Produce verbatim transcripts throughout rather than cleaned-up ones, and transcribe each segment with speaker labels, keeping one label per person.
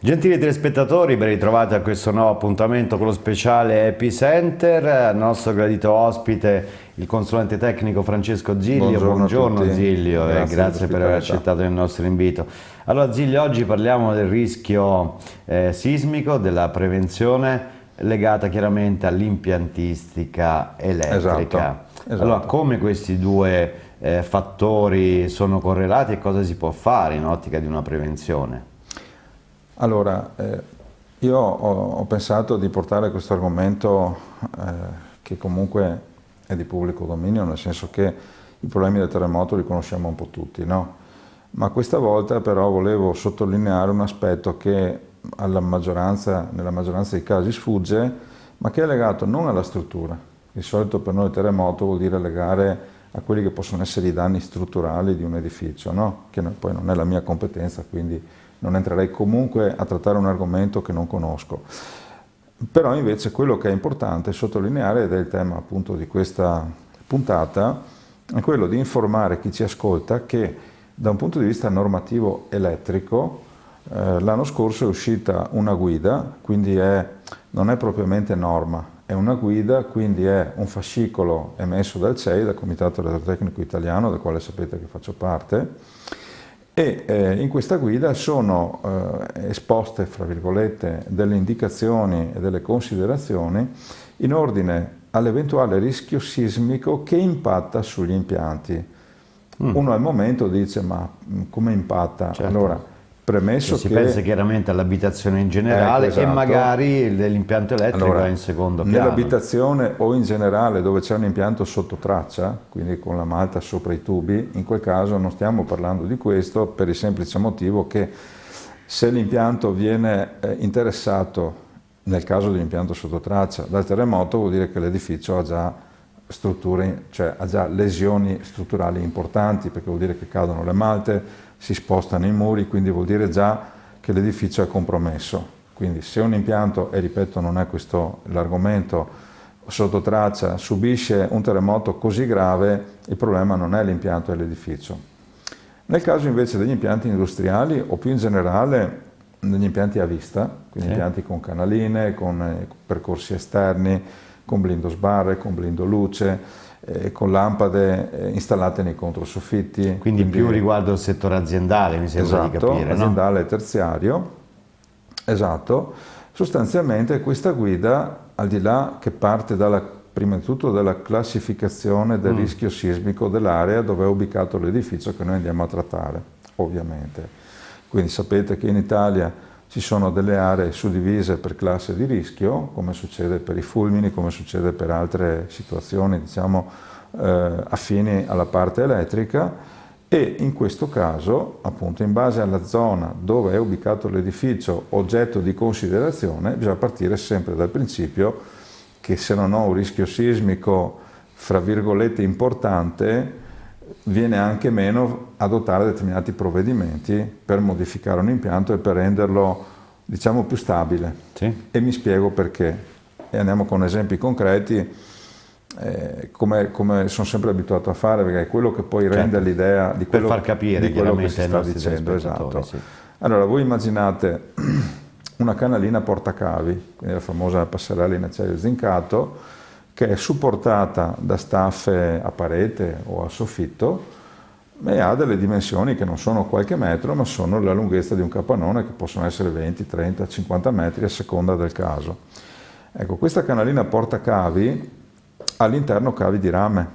Speaker 1: Gentili telespettatori, ben ritrovati a questo nuovo appuntamento con lo speciale Epicenter. Il nostro gradito ospite, il consulente tecnico Francesco Ziglio.
Speaker 2: Buongiorno,
Speaker 1: Buongiorno Ziglio,
Speaker 2: grazie,
Speaker 1: e grazie per aver accettato il nostro invito. Allora Ziglio, oggi parliamo del rischio eh, sismico, della prevenzione legata chiaramente all'impiantistica elettrica.
Speaker 2: Esatto, esatto.
Speaker 1: Allora, come questi due eh, fattori sono correlati e cosa si può fare in ottica di una prevenzione?
Speaker 2: Allora, eh, io ho, ho pensato di portare questo argomento eh, che comunque è di pubblico dominio, nel senso che i problemi del terremoto li conosciamo un po' tutti, no? Ma questa volta però volevo sottolineare un aspetto che alla maggioranza, nella maggioranza dei casi sfugge, ma che è legato non alla struttura. Di solito per noi il terremoto vuol dire legare a quelli che possono essere i danni strutturali di un edificio, no? Che poi non è la mia competenza, quindi non entrerei comunque a trattare un argomento che non conosco. Però invece quello che è importante sottolineare, ed è il tema appunto di questa puntata, è quello di informare chi ci ascolta che da un punto di vista normativo elettrico eh, l'anno scorso è uscita una guida, quindi è, non è propriamente norma, è una guida, quindi è un fascicolo emesso dal C E I, dal Comitato Elettrotecnico Italiano, del quale sapete che faccio parte, e eh, in questa guida sono eh, esposte, fra virgolette, delle indicazioni e delle considerazioni in ordine all'eventuale rischio sismico che impatta sugli impianti. Mm. Uno al momento dice, ma come impatta?
Speaker 1: Certo.
Speaker 2: Allora, premesso
Speaker 1: si
Speaker 2: che...
Speaker 1: pensa chiaramente all'abitazione in generale, ecco, esatto. E magari l'impianto elettrico allora, è in secondo piano.
Speaker 2: Nell'abitazione o in generale dove c'è un impianto sotto traccia, quindi con la malta sopra i tubi, in quel caso non stiamo parlando di questo per il semplice motivo che se l'impianto viene eh, interessato, nel caso dell'impianto sotto traccia, dal terremoto, vuol dire che l'edificio ha già strutture, cioè ha già lesioni strutturali importanti, perché vuol dire che cadono le malte, si spostano i muri, quindi vuol dire già che l'edificio è compromesso. Quindi se un impianto, e ripeto non è questo l'argomento, sotto traccia subisce un terremoto così grave, il problema non è l'impianto, è l'edificio. Nel caso invece degli impianti industriali o più in generale degli impianti a vista, quindi sì. Impianti con canaline, con eh, percorsi esterni, con blindo sbarre, con blindo luce, eh, con lampade eh, installate nei controsoffitti.
Speaker 1: Quindi,
Speaker 2: quindi
Speaker 1: più riguardo il settore aziendale, mi sembra
Speaker 2: esatto,
Speaker 1: di capire.
Speaker 2: Aziendale
Speaker 1: no?
Speaker 2: terziario, esatto. Sostanzialmente questa guida, al di là che parte dalla, prima di tutto dalla classificazione del mm. rischio sismico dell'area dove è ubicato l'edificio che noi andiamo a trattare, ovviamente. Quindi sapete che in Italia ci sono delle aree suddivise per classe di rischio, come succede per i fulmini, come succede per altre situazioni, diciamo, eh, affini alla parte elettrica, e in questo caso, appunto, in base alla zona dove è ubicato l'edificio oggetto di considerazione, bisogna partire sempre dal principio che se non ho un rischio sismico, fra virgolette, importante, viene anche meno adottare determinati provvedimenti per modificare un impianto e per renderlo, diciamo, più stabile. Sì. E mi spiego perché. E andiamo con esempi concreti, eh, come, come sono sempre abituato a fare, perché è quello che poi certo. rende l'idea di quello,
Speaker 1: per far capire,
Speaker 2: di quello che si sta dicendo. Esatto. Sì. Allora, voi immaginate una canalina portacavi, quindi la famosa passerella in acciaio zincato, che è supportata da staffe a parete o a soffitto e ha delle dimensioni che non sono qualche metro, ma sono la lunghezza di un capannone, che possono essere venti, trenta, cinquanta metri a seconda del caso. Ecco, questa canalina portacavi all'interno cavi di rame,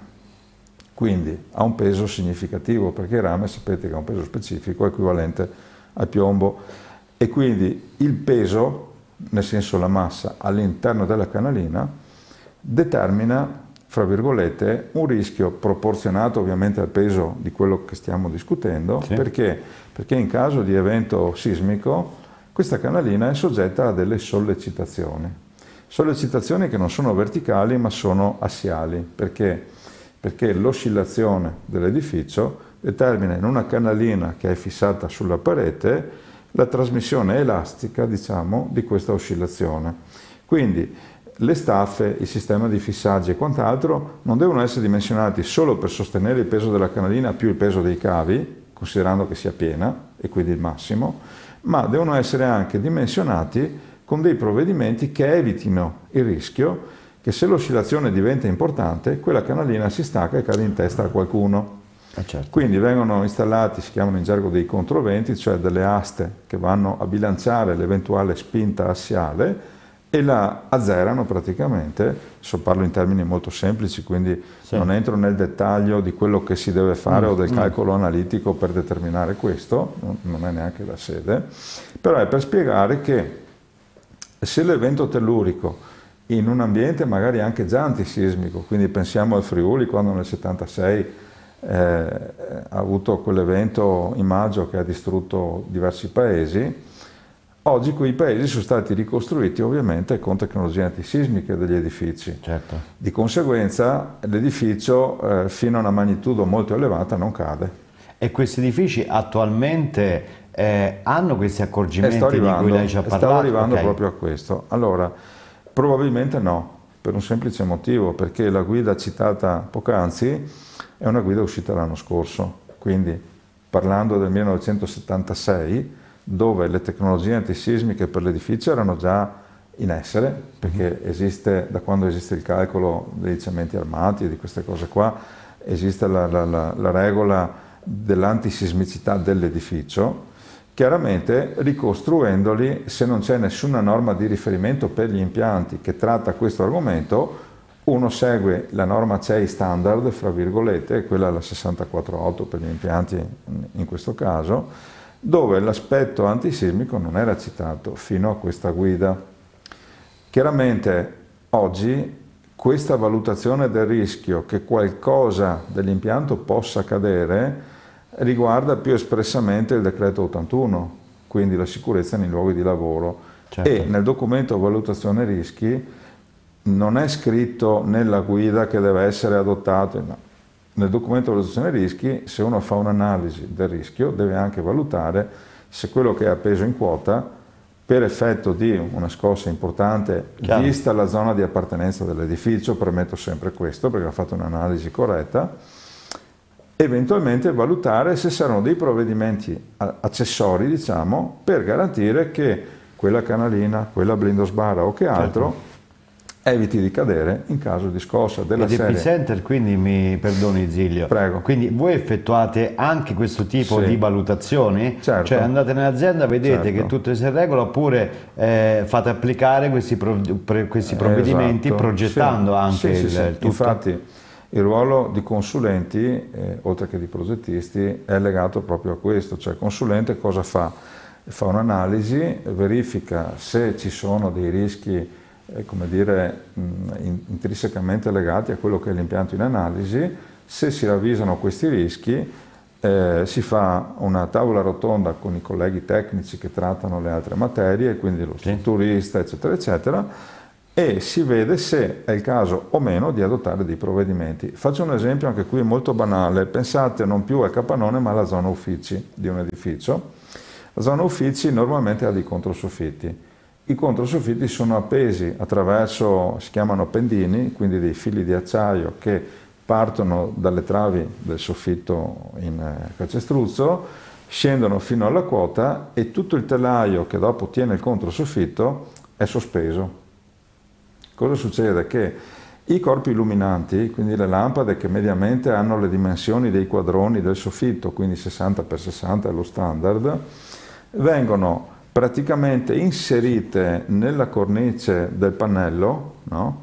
Speaker 2: quindi ha un peso significativo, perché il rame sapete che ha un peso specifico equivalente al piombo, e quindi il peso, nel senso la massa, all'interno della canalina determina, fra virgolette, un rischio proporzionato ovviamente al peso di quello che stiamo discutendo. Sì. Perché? Perché in caso di evento sismico questa canalina è soggetta a delle sollecitazioni. Sollecitazioni che non sono verticali ma sono assiali. Perché? Perché l'oscillazione dell'edificio determina in una canalina che è fissata sulla parete la trasmissione elastica, diciamo, di questa oscillazione. Quindi le staffe, il sistema di fissaggi e quant'altro non devono essere dimensionati solo per sostenere il peso della canalina più il peso dei cavi, considerando che sia piena, e quindi il massimo, ma devono essere anche dimensionati con dei provvedimenti che evitino il rischio che se l'oscillazione diventa importante, quella canalina si stacca e cade in testa a qualcuno.
Speaker 1: Eh certo.
Speaker 2: Quindi vengono installati, si chiamano in gergo dei controventi, cioè delle aste che vanno a bilanciare l'eventuale spinta assiale e la azzerano praticamente. Adesso parlo in termini molto semplici, quindi sì, non entro nel dettaglio di quello che si deve fare mm, o del calcolo mm. analitico per determinare questo, non è neanche la sede, però è per spiegare che se l'evento tellurico in un ambiente magari anche già antisismico, quindi pensiamo al Friuli quando nel settantasei eh, ha avuto quell'evento in maggio che ha distrutto diversi paesi, oggi quei paesi sono stati ricostruiti ovviamente con tecnologie antisismiche degli edifici.
Speaker 1: Certo.
Speaker 2: Di conseguenza l'edificio eh, fino a una magnitudo molto elevata non cade.
Speaker 1: E questi edifici attualmente eh, hanno questi accorgimenti
Speaker 2: sto arrivando,
Speaker 1: di cui lei ci ha parlato?
Speaker 2: Stavo arrivando
Speaker 1: okay.
Speaker 2: proprio a questo. Allora, probabilmente no, per un semplice motivo, perché la guida citata poc'anzi è una guida uscita l'anno scorso, quindi parlando del millenovecentosettantasei, dove le tecnologie antisismiche per l'edificio erano già in essere, perché esiste, da quando esiste il calcolo dei cementi armati e di queste cose qua, esiste la, la, la, la regola dell'antisismicità dell'edificio. Chiaramente ricostruendoli, se non c'è nessuna norma di riferimento per gli impianti che tratta questo argomento, uno segue la norma C E I standard, fra virgolette, quella è la sessantaquattro otto per gli impianti in questo caso, dove l'aspetto antisismico non era citato fino a questa guida. Chiaramente oggi questa valutazione del rischio che qualcosa dell'impianto possa cadere riguarda più espressamente il decreto ottantuno, quindi la sicurezza nei luoghi di lavoro. Certo. E nel documento valutazione rischi non è scritto nella guida che deve essere adottato, no. Nel documento valutazione rischi, se uno fa un'analisi del rischio, deve anche valutare se quello che è appeso in quota, per effetto di una scossa importante, Chiaro. vista la zona di appartenenza dell'edificio, premetto sempre questo perché ho fatto un'analisi corretta, eventualmente valutare se saranno dei provvedimenti accessori, diciamo, per garantire che quella canalina, quella blindosbarra o che altro certo. eviti di cadere in caso di scossa della
Speaker 1: Ed
Speaker 2: serie.
Speaker 1: Epicenter, quindi mi perdoni Zilio,
Speaker 2: Prego.
Speaker 1: Quindi voi effettuate anche questo tipo sì. di valutazioni?
Speaker 2: Certo.
Speaker 1: Cioè andate nell'azienda, vedete
Speaker 2: certo.
Speaker 1: che tutto è in regola, oppure eh, fate applicare questi, prov questi provvedimenti esatto. progettando sì. anche
Speaker 2: sì,
Speaker 1: il,
Speaker 2: sì, sì.
Speaker 1: il tutto?
Speaker 2: Infatti il ruolo di consulenti, eh, oltre che di progettisti, è legato proprio a questo, cioè il consulente cosa fa? Fa un'analisi, verifica se ci sono dei rischi, eh, come dire, mh, intrinsecamente legati a quello che è l'impianto in analisi, se si ravvisano questi rischi, eh, si fa una tavola rotonda con i colleghi tecnici che trattano le altre materie, quindi lo strutturista, eccetera, eccetera, e si vede se è il caso o meno di adottare dei provvedimenti. Faccio un esempio anche qui molto banale, pensate non più al capannone ma alla zona uffici di un edificio. La zona uffici normalmente ha dei controsoffitti. I controsoffitti sono appesi attraverso, si chiamano pendini, quindi dei fili di acciaio che partono dalle travi del soffitto in calcestruzzo, scendono fino alla quota e tutto il telaio che dopo tiene il controsoffitto è sospeso. Cosa succede? Che i corpi illuminanti, quindi le lampade che mediamente hanno le dimensioni dei quadroni del soffitto, quindi sessanta per sessanta è lo standard, vengono praticamente inserite nella cornice del pannello, no?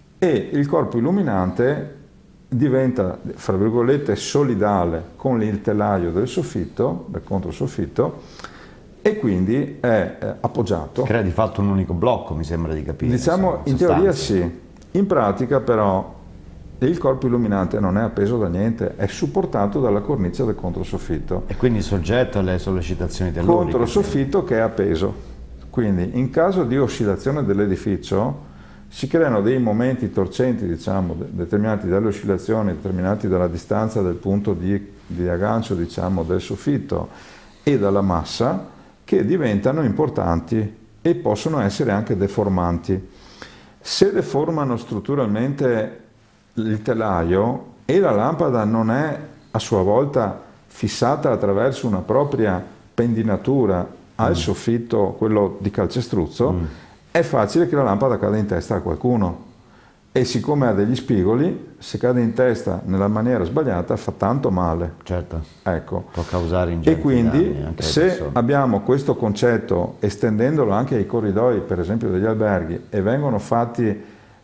Speaker 2: E il corpo illuminante diventa, fra virgolette, solidale con il telaio del soffitto, del controsoffitto, e quindi è eh, appoggiato.
Speaker 1: Crea di fatto un unico blocco, mi sembra di capire.
Speaker 2: Diciamo, in teoria sì, in pratica però il corpo illuminante non è appeso da niente, è supportato dalla cornice del controsoffitto.
Speaker 1: E quindi soggetto alle sollecitazioni telluriche.
Speaker 2: Controsoffitto che è appeso. Quindi in caso di oscillazione dell'edificio si creano dei momenti torcenti, diciamo, determinati dalle oscillazioni, determinati dalla distanza del punto di, di aggancio, diciamo, del soffitto e dalla massa, che diventano importanti e possono essere anche deformanti. Se deformano strutturalmente il telaio e la lampada non è a sua volta fissata attraverso una propria pendinatura ha
Speaker 1: mm.
Speaker 2: il soffitto, quello di calcestruzzo, mm. è facile che la lampada cada in testa a qualcuno. E siccome ha degli spigoli, se cade in testa nella maniera sbagliata fa tanto male.
Speaker 1: Certo,
Speaker 2: ecco.
Speaker 1: Può causare ingenti
Speaker 2: E quindi
Speaker 1: danni anche alle
Speaker 2: se
Speaker 1: persone.
Speaker 2: abbiamo questo concetto, estendendolo anche ai corridoi, per esempio degli alberghi, e vengono fatti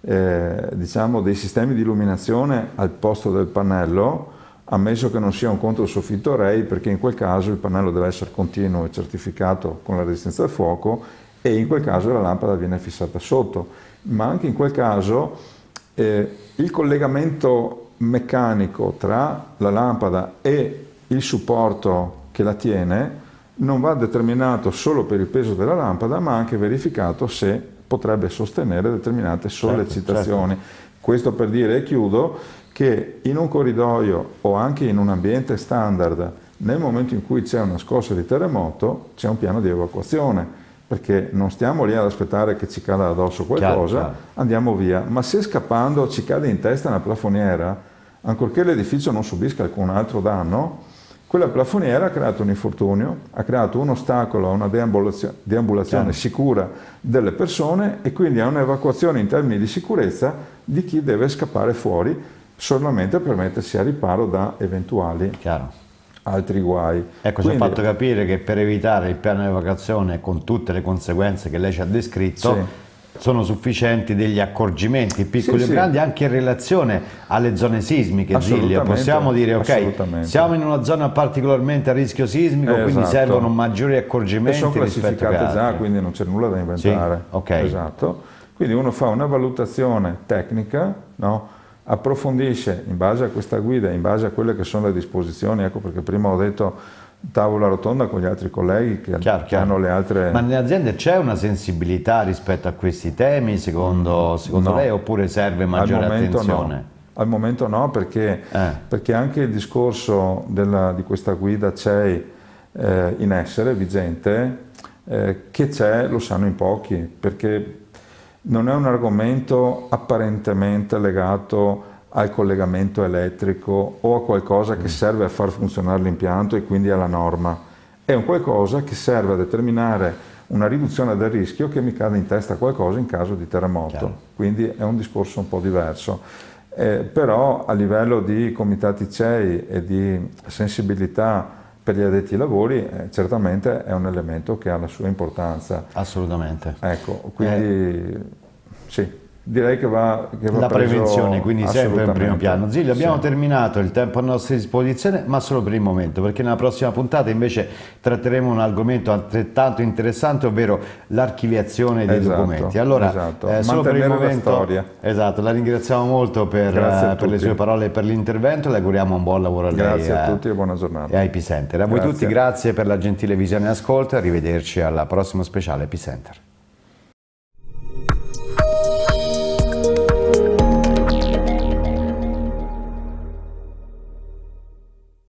Speaker 2: eh, diciamo dei sistemi di illuminazione al posto del pannello, ammesso che non sia un controsoffitto Ray, perché in quel caso il pannello deve essere continuo e certificato con la resistenza al fuoco, e in quel caso la lampada viene fissata sotto. Ma anche in quel caso Eh, il collegamento meccanico tra la lampada e il supporto che la tiene non va determinato solo per il peso della lampada, ma anche verificato se potrebbe sostenere determinate sollecitazioni. Certo, certo. Questo per dire, e chiudo, che in un corridoio o anche in un ambiente standard, nel momento in cui c'è una scossa di terremoto, c'è un piano di evacuazione, perché non stiamo lì ad aspettare che ci cada addosso qualcosa, chiaro, chiaro. Andiamo via. Ma se scappando ci cade in testa una plafoniera, ancorché l'edificio non subisca alcun altro danno, quella plafoniera ha creato un infortunio, ha creato un ostacolo a una deambulazione, deambulazione sicura delle persone, e quindi a un'evacuazione in termini di sicurezza di chi deve scappare fuori, solamente per mettersi a riparo da eventuali chiaro. altri guai.
Speaker 1: Ecco,
Speaker 2: Quindi,
Speaker 1: ci ha fatto capire che per evitare il piano di evacuazione, con tutte le conseguenze che lei ci ha descritto, sì. sono sufficienti degli accorgimenti piccoli sì, e grandi, sì. anche in relazione alle zone sismiche. Zilio, possiamo dire ok, siamo in una zona particolarmente a rischio sismico, eh, quindi esatto. servono maggiori accorgimenti. E sono
Speaker 2: classificate già, quindi non c'è nulla da inventare.
Speaker 1: Sì? Okay.
Speaker 2: Esatto. Quindi uno fa una valutazione tecnica, no? Approfondisce in base a questa guida, in base a quelle che sono le disposizioni, ecco perché prima ho detto tavola rotonda con gli altri colleghi che, chiaro, che chiaro. hanno le altre...
Speaker 1: Ma nelle aziende c'è una sensibilità rispetto a questi temi, secondo, secondo no. lei, oppure serve maggiore
Speaker 2: al
Speaker 1: attenzione?
Speaker 2: No. Al momento no, perché, eh. perché anche il discorso della, di questa guida C E I eh, in essere, vigente, eh, che c'è lo sanno in pochi, perché non è un argomento apparentemente legato al collegamento elettrico o a qualcosa che serve a far funzionare l'impianto e quindi alla norma. È un qualcosa che serve a determinare una riduzione del rischio che mi cade in testa qualcosa in caso di terremoto. Chiaro. Quindi è un discorso un po' diverso. Eh, però a livello di comitati C E I e di sensibilità per gli addetti ai lavori, eh, certamente è un elemento che ha la sua importanza.
Speaker 1: Assolutamente.
Speaker 2: Ecco, quindi eh. sì, direi che va, che va
Speaker 1: la
Speaker 2: preso
Speaker 1: prevenzione, quindi sempre in primo piano. Zilio, abbiamo sì. terminato, il tempo a nostra disposizione, ma solo per il momento, perché nella prossima puntata invece tratteremo un argomento altrettanto interessante, ovvero l'archiviazione dei
Speaker 2: esatto,
Speaker 1: documenti. Allora,
Speaker 2: esatto.
Speaker 1: eh, solo per il momento,
Speaker 2: la storia.
Speaker 1: Esatto, la ringraziamo molto per, eh, per le sue parole e per l'intervento, le auguriamo un buon lavoro a lei.
Speaker 2: Grazie a
Speaker 1: eh,
Speaker 2: tutti e buona giornata.
Speaker 1: E a Epicenter. A voi tutti grazie per la gentile visione e ascolto, arrivederci alla prossima speciale Epicenter.